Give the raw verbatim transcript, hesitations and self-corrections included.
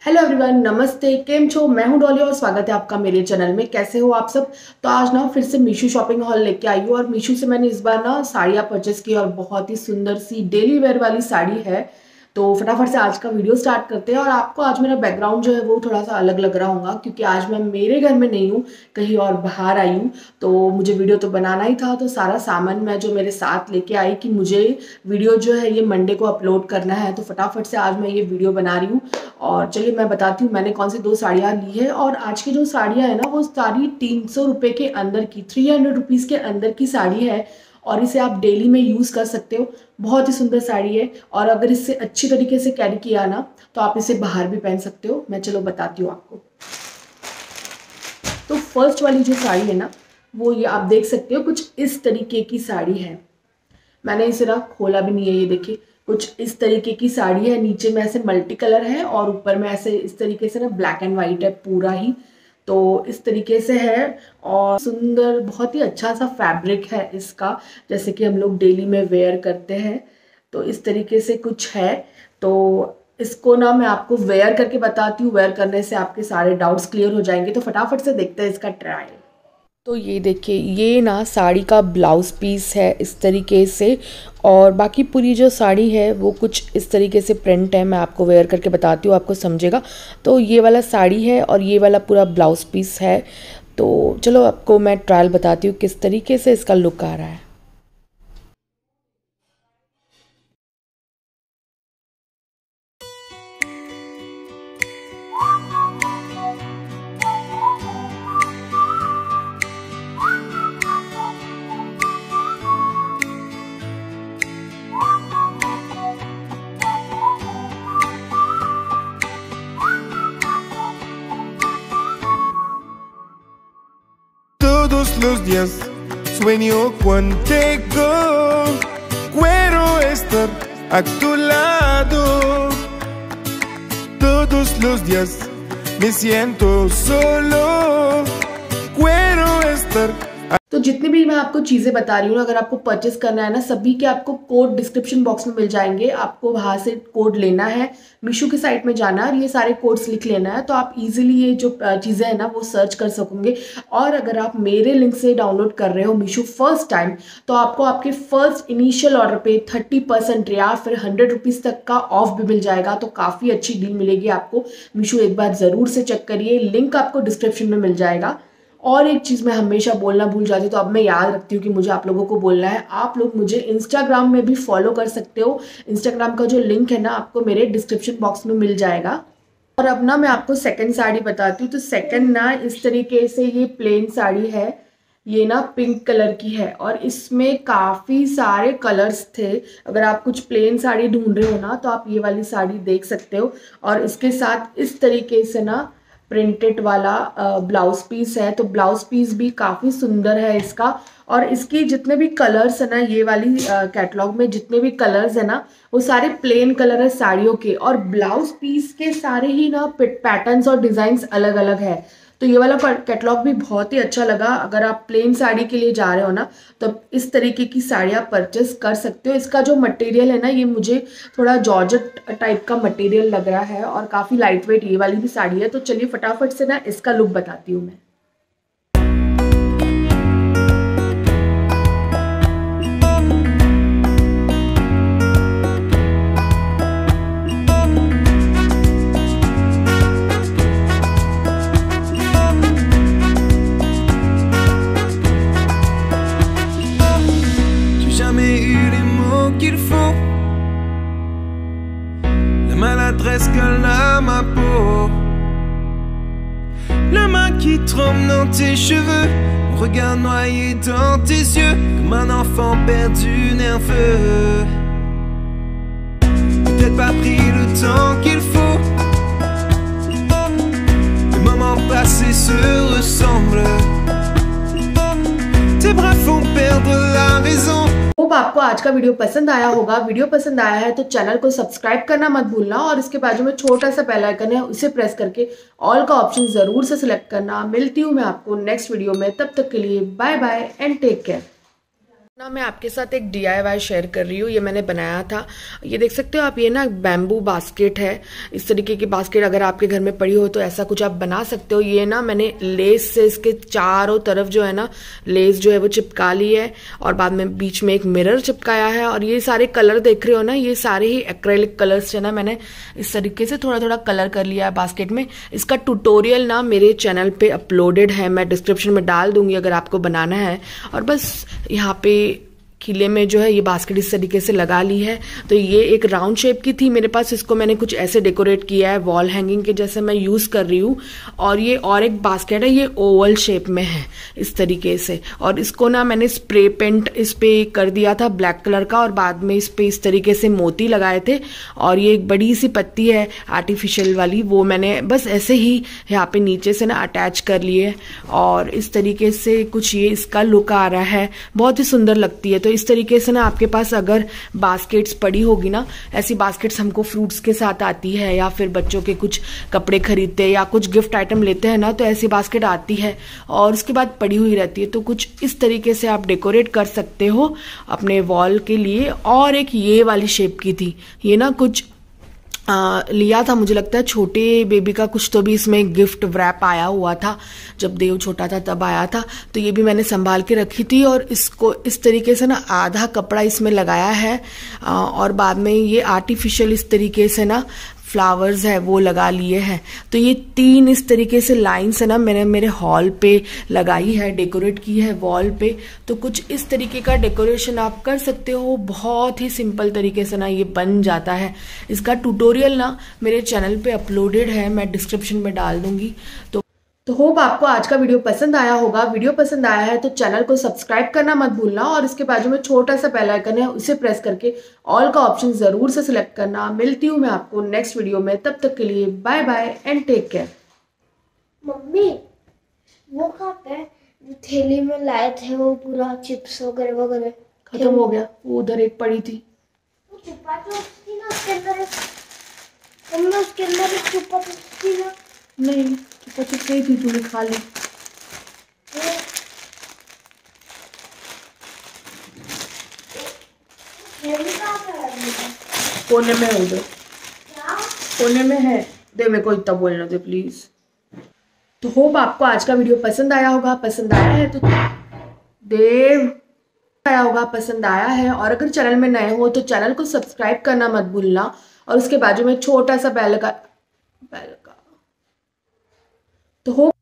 Hello everyone, नमस्ते। केम छो, मैं हूं डॉली और स्वागत है आपका मेरे चैनल में। कैसे हो आप सब। तो आज ना फिर से मीशो शॉपिंग हॉल लेके आई हूँ और मीशो से मैंने इस बार ना साड़ियाँ परचेस की और बहुत ही सुंदर सी डेली वेयर वाली साड़ी है। तो फटाफट से आज का वीडियो स्टार्ट करते हैं। और आपको आज मेरा बैकग्राउंड जो है वो थोड़ा सा अलग लग रहा होगा क्योंकि आज मैं मेरे घर में नहीं हूँ, कहीं और बाहर आई हूँ। तो मुझे वीडियो तो बनाना ही था, तो सारा सामान मैं जो मेरे साथ लेके आई कि मुझे वीडियो जो है ये मंडे को अपलोड करना है। तो फटाफट से आज मैं ये वीडियो बना रही हूँ। और चलिए मैं बताती हूँ मैंने कौन सी दो साड़ियाँ ली है। और आज की जो साड़ियाँ है ना वो साड़ी तीन सौ रुपये के अंदर की, थ्री हंड्रेड रुपीज़ के अंदर की साड़ी है। और इसे आप डेली में यूज़ कर सकते हो। बहुत ही सुंदर साड़ी है और अगर इससे अच्छी तरीके से कैरी किया ना तो आप इसे बाहर भी पहन सकते हो। मैं चलो बताती हूँ आपको। तो फर्स्ट वाली जो साड़ी है ना वो ये आप देख सकते हो, कुछ इस तरीके की साड़ी है। मैंने इसे ना खोला भी नहीं है, ये देखिए कुछ इस तरीके की साड़ी है। नीचे में ऐसे मल्टी कलर है और ऊपर में ऐसे इस तरीके से ना ब्लैक एंड वाइट है पूरा ही। तो इस तरीके से है और सुंदर, बहुत ही अच्छा सा फैब्रिक है इसका, जैसे कि हम लोग डेली में वेयर करते हैं। तो इस तरीके से कुछ है। तो इसको ना मैं आपको वेयर करके बताती हूँ, वेयर करने से आपके सारे डाउट्स क्लियर हो जाएंगे। तो फटाफट से देखते हैं इसका ट्रायल। तो ये देखिए, ये ना साड़ी का ब्लाउज पीस है इस तरीके से। और बाकी पूरी जो साड़ी है वो कुछ इस तरीके से प्रिंट है। मैं आपको वेयर करके बताती हूँ, आपको समझेगा। तो ये वाला साड़ी है और ये वाला पूरा ब्लाउज पीस है। तो चलो आपको मैं ट्रायल बताती हूँ किस तरीके से इसका लुक आ रहा है। Todos los días sueño contigo, quiero estar a tu lado. Todos los días me siento solo, quiero estar. तो जितनी भी मैं आपको चीज़ें बता रही हूँ ना, अगर आपको परचेस करना है ना, सभी के आपको कोड डिस्क्रिप्शन बॉक्स में मिल जाएंगे। आपको वहाँ से कोड लेना है, मीशो की साइट में जाना है और ये सारे कोड्स लिख लेना है। तो आप इजीली ये जो चीज़ें हैं ना वो सर्च कर सकोगे। और अगर आप मेरे लिंक से डाउनलोड कर रहे हो मीशो फर्स्ट टाइम, तो आपको आपके फर्स्ट इनिशियल ऑर्डर पे थर्टी परसेंट या फिर हंड्रेड रुपीज़ तक का ऑफ भी मिल जाएगा। तो काफ़ी अच्छी डील मिलेगी आपको। मीशो एक बार ज़रूर से चेक करिए, लिंक आपको डिस्क्रिप्शन में मिल जाएगा। और एक चीज़ मैं हमेशा बोलना भूल जाती हूँ, तो अब मैं याद रखती हूँ कि मुझे आप लोगों को बोलना है। आप लोग मुझे इंस्टाग्राम में भी फॉलो कर सकते हो। इंस्टाग्राम का जो लिंक है ना आपको मेरे डिस्क्रिप्शन बॉक्स में मिल जाएगा। और अब ना मैं आपको सेकंड साड़ी बताती हूँ। तो सेकंड ना इस तरीके से ये प्लेन साड़ी है। ये ना पिंक कलर की है और इसमें काफ़ी सारे कलर्स थे। अगर आप कुछ प्लेन साड़ी ढूंढ रहे हो ना तो आप ये वाली साड़ी देख सकते हो। और इसके साथ इस तरीके से ना प्रिंटेड वाला ब्लाउज पीस है। तो ब्लाउज पीस भी काफ़ी सुंदर है इसका। और इसकी जितने भी कलर्स है ना, ये वाली कैटलॉग में जितने भी कलर्स है ना वो सारे प्लेन कलर है साड़ियों के। और ब्लाउज पीस के सारे ही ना पैटर्न्स और डिज़ाइंस अलग अलग है। तो ये वाला कैटलॉग भी बहुत ही अच्छा लगा। अगर आप प्लेन साड़ी के लिए जा रहे हो ना तो इस तरीके की साड़ियाँ परचेस कर सकते हो। इसका जो मटेरियल है ना ये मुझे थोड़ा जॉर्जेट टाइप का मटेरियल लग रहा है और काफ़ी लाइट वेट ये वाली भी साड़ी है। तो चलिए फटाफट से ना इसका लुक बताती हूँ मैं। Maladresse colle à ma peau, la main qui tremble dans tes cheveux, mon regard noyé dans tes yeux, comme un enfant perdu nerveux. Peut-être pas pris le temps qu'il faut, les moments passés se ressemblent, tes bras font perdre la raison. Hope आपको आज का video पसंद आया होगा। Video पसंद आया है तो चैनल को सब्सक्राइब करना मत भूलना और इसके बाजू में छोटा सा बेल आइकन है, उसे प्रेस करके ऑल का ऑप्शन जरूर से सिलेक्ट करना। मिलती हूँ मैं आपको नेक्स्ट वीडियो में, तब तक के लिए bye bye and take care. ना मैं आपके साथ एक डी आई वाई शेयर कर रही हूँ। ये मैंने बनाया था, ये देख सकते हो आप। ये ना बैम्बू बास्केट है। इस तरीके की बास्केट अगर आपके घर में पड़ी हो तो ऐसा कुछ आप बना सकते हो। ये ना मैंने लेस से इसके चारों तरफ जो है ना लेस जो है वो चिपका ली है और बाद में बीच में एक मिरर चिपकाया है। और ये सारे कलर देख रहे हो ना, ये सारे ही एक्रेलिक कलर्स है ना, मैंने इस तरीके से थोड़ा थोड़ा कलर कर लिया है बास्केट में। इसका ट्यूटोरियल ना मेरे चैनल पे अपलोडेड है, मैं डिस्क्रिप्शन में डाल दूंगी अगर आपको बनाना है। और बस यहाँ पे किले में जो है ये बास्केट इस तरीके से लगा ली है। तो ये एक राउंड शेप की थी मेरे पास, इसको मैंने कुछ ऐसे डेकोरेट किया है वॉल हैंगिंग के जैसे मैं यूज कर रही हूँ। और ये और एक बास्केट है, ये ओवल शेप में है इस तरीके से। और इसको ना मैंने स्प्रे पेंट इस पे कर दिया था ब्लैक कलर का और बाद में इस पे इस तरीके से मोती लगाए थे। और ये एक बड़ी सी पत्ती है आर्टिफिशियल वाली, वो मैंने बस ऐसे ही यहाँ पे नीचे से ना अटैच कर लिए। और इस तरीके से कुछ ये इसका लुक आ रहा है, बहुत ही सुंदर लगती है। तो इस तरीके से ना आपके पास अगर बास्केट्स पड़ी होगी ना, ऐसी बास्केट्स हमको फ्रूट्स के साथ आती है या फिर बच्चों के कुछ कपड़े खरीदते या कुछ गिफ्ट आइटम लेते हैं ना, तो ऐसी बास्केट आती है और उसके बाद पड़ी हुई रहती है। तो कुछ इस तरीके से आप डेकोरेट कर सकते हो अपने वॉल के लिए। और एक ये वाली शेप की थी, ये ना कुछ आ, लिया था, मुझे लगता है छोटे बेबी का कुछ तो भी इसमें गिफ्ट वैप आया हुआ था, जब देव छोटा था तब आया था। तो ये भी मैंने संभाल के रखी थी और इसको इस तरीके से ना आधा कपड़ा इसमें लगाया है। आ, और बाद में ये आर्टिफिशियल इस तरीके से ना फ्लावर्स है वो लगा लिए हैं। तो ये तीन इस तरीके से लाइन्स है ना मैंने मेरे हॉल पे लगाई है, डेकोरेट की है वॉल पे। तो कुछ इस तरीके का डेकोरेशन आप कर सकते हो, बहुत ही सिंपल तरीके से ना ये बन जाता है। इसका ट्यूटोरियल ना मेरे चैनल पे अपलोडेड है, मैं डिस्क्रिप्शन में डाल दूंगी। तो तो होप आपको आज का वीडियो पसंद आया होगा। वीडियो पसंद आया है तो चैनल को सब्सक्राइब करना मत भूलना और इसके बाजू में छोटा सा बेल आइकन है, उसे प्रेस करके ऑल का ऑप्शन जरूर से सिलेक्ट करना। मिलती हूँ मैं आपको नेक्स्ट वीडियो में, तब तक के लिए bye bye and take care. Mummy वो कहाँ पे थैली में लाए थे वो पूरा चिप्स वगैरह वगैरह? खत्म हो गया, वो उधर एक पड़ी थी। वो चुप्पा चुप्स थी ना उसके अंदर, मम्मी उसके अंदर एक चुप्पा चुप्स थी ना? नहीं, चुप्पा चुप्स नहीं थी, तूने खा ली। कोने में है उधर, कोने में है, दे मेरे को इतना बोलना दे प्लीज। तो होप आपको आज का वीडियो पसंद आया होगा। पसंद आया है तो देव आया होगा पसंद आया है। और अगर चैनल में नए हो तो चैनल को सब्सक्राइब करना मत भूलना और उसके बाजू में छोटा सा बेल का बेल का तो हो